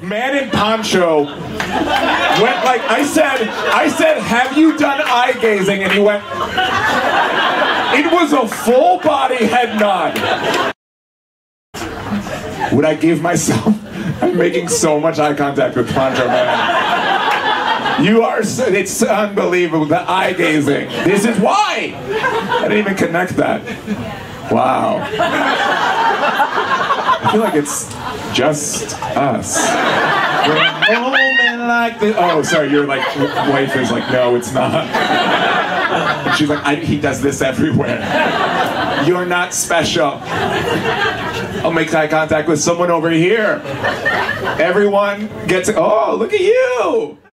man in poncho went like, I said, have you done eye gazing? And he went, it was a full body head nod. Would I give myself, I'm making so much eye contact with Poncho Man. You are, it's unbelievable, the eye gazing. This is why. I didn't even connect that. Wow. I feel like it's just us. We're a moment like this. Oh, sorry, your like wife is like, no, it's not. And she's like, he does this everywhere. You're not special. I'll make eye contact with someone over here. Everyone gets, oh, look at you.